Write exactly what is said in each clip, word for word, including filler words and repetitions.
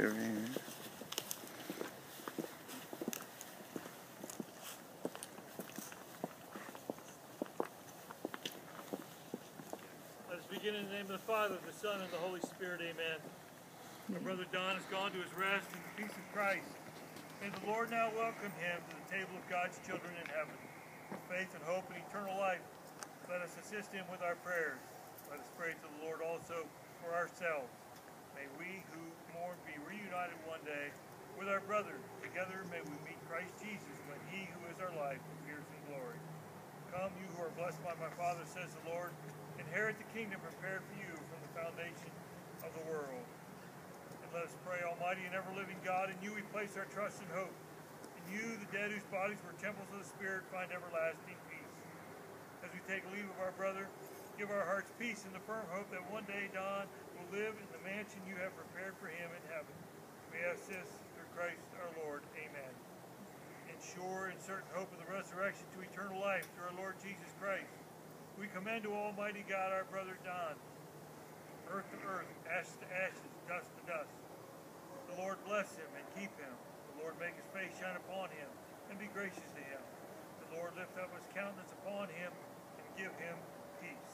Carrying. Let us begin in the name of the Father, the Son, and the Holy Spirit. Amen. Our brother Don has gone to his rest in the peace of Christ. May the Lord now welcome him to the table of God's children in heaven. With faith and hope and eternal life, let us assist him with our prayers. Let us pray to the Lord also for ourselves. May we who mourn be reunited one day with our brother. Together may we meet Christ Jesus when he who is our life appears in glory. Come, you who are blessed by my Father, says the Lord, inherit the kingdom prepared for you from the foundation of the world. And let us pray, Almighty and ever-living God, in you we place our trust and hope. In you, the dead whose bodies were temples of the Spirit, find everlasting peace. As we take leave of our brother, give our hearts peace in the firm hope that one day Don will live in the mansion you have prepared for him in heaven. We ask this through Christ our Lord. Amen. And sure and certain hope of the resurrection to eternal life through our Lord Jesus Christ, we commend to Almighty God our brother Don, earth to earth, ashes to ashes, dust to dust. The Lord bless him and keep him. The Lord make his face shine upon him and be gracious to him. The Lord lift up his countenance upon him and give him peace.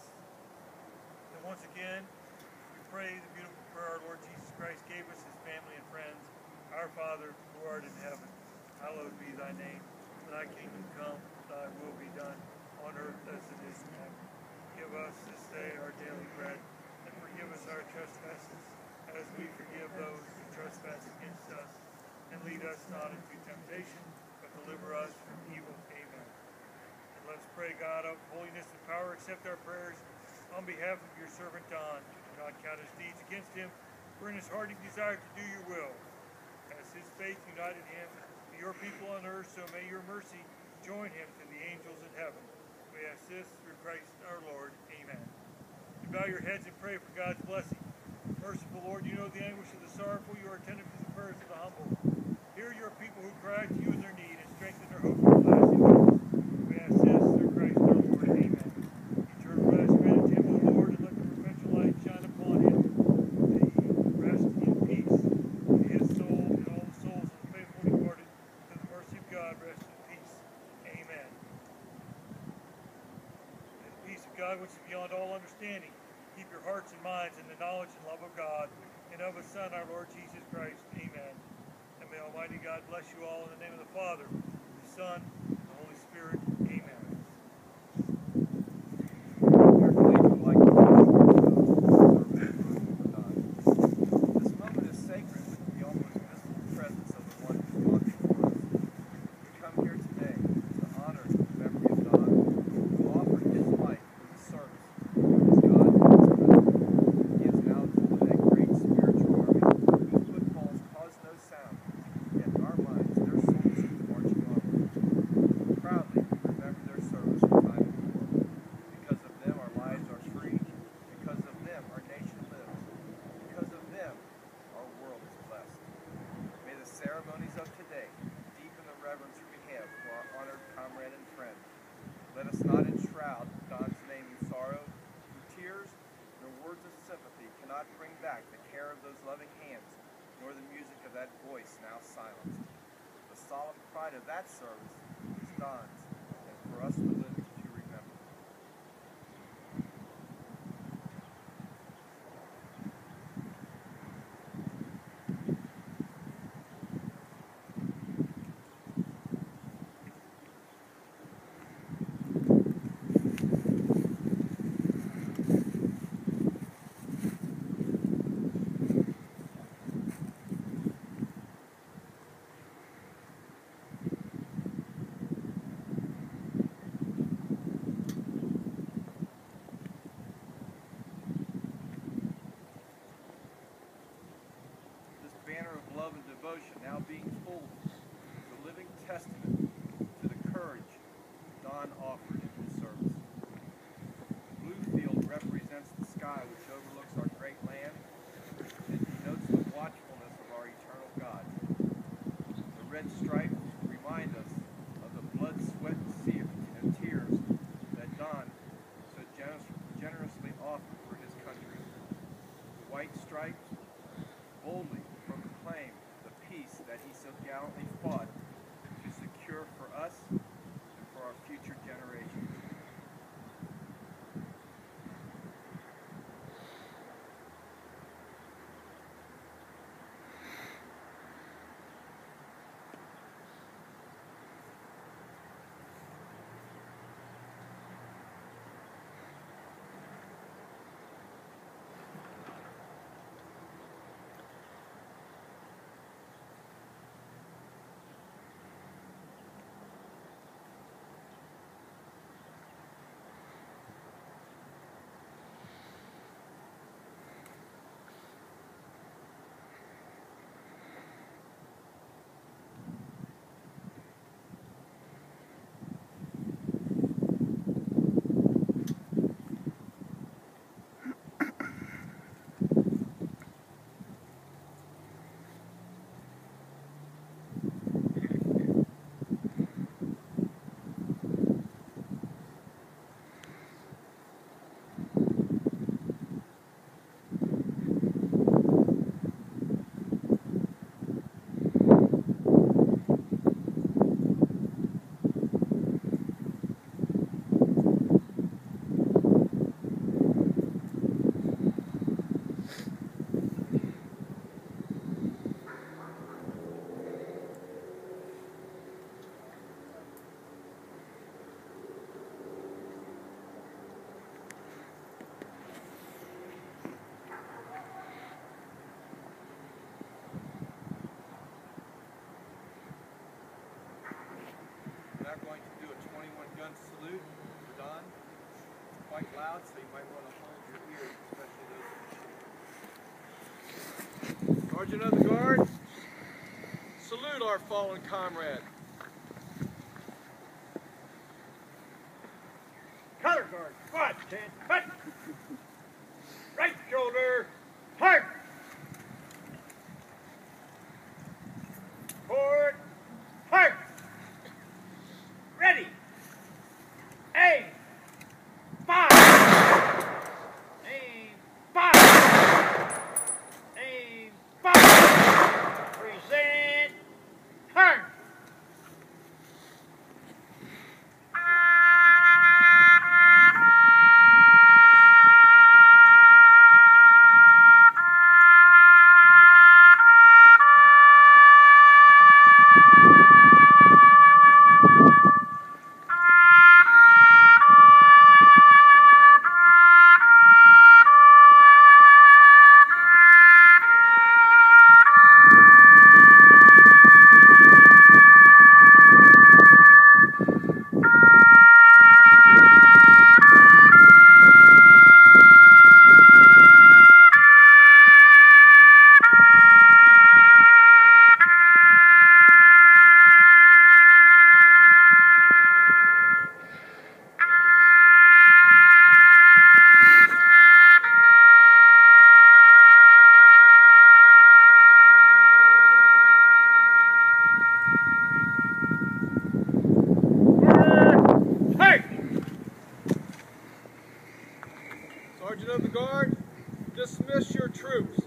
And once again, we pray the beautiful prayer our Lord Jesus Christ gave us, his family and friends. Our Father, who art in heaven, hallowed be thy name. Thy kingdom come, thy will be done, on earth as it is in heaven. Give us this day our daily bread, and forgive us our trespasses, as we forgive those who trespass against us. And lead us not into temptation, but deliver us from evil. Amen. And let us pray, God, of holiness and power, accept our prayers on behalf of your servant Don. Do not count his deeds against him, for in his heart he desired to do your will. As his faith united him to your people on earth, so may your mercy join him to the angels in heaven. We ask this through Christ our Lord. Amen. You bow your heads and pray for God's blessing. Merciful Lord, you know the anguish of the sorrowful. You are attentive to the prayers of the humble. Hear your people who cry to you in their need and strengthen their hope for lasting peace. We ask this through Christ our Lord. Amen. Eternal rest grant him, O Lord, and let the perpetual light shine upon him. May he rest in peace. May his soul and all the souls of the faithful departed, through the mercy of God, rest in peace. Amen. May the peace of God, which is beyond all understanding, keep your hearts and minds in the knowledge and love of God and of his Son, our Lord Jesus Christ. Amen. And may Almighty God bless you all in the name of the Father, the Son, and the Holy Spirit. Amen. This moment is sacred with the almost visible presence of the one who's gone before us. We come here today to honor the memory of God, who offered his life for the service as God and his presence. He is now told that great spiritual army whose footfalls cause no sound, yet in our minds their souls keep marching onward. Proudly we remember their service from time before. Because of them our lives are free, because of them our nation lives, because of them our world is blessed. May the ceremonies of today deepen the reverence we have for our honored comrade and friend. Let us not enshroud Don's name in sorrow, for tears nor words of sympathy cannot bring back the care of those loving hands, nor the music of that voice now silenced. The solemn pride of that service is Don's, and for us to live to remember. quite loud, so you might want to hold your ears, especially those. Sergeant of the Guard, salute our fallen comrade. Color guard, squad, ten, cut! Right shoulder, hard! Forward, hard! Ready! Aim! Fire! Aim! Fire! Aim! Fire! Present! Turn! Sergeant of the Guard, dismiss your troops.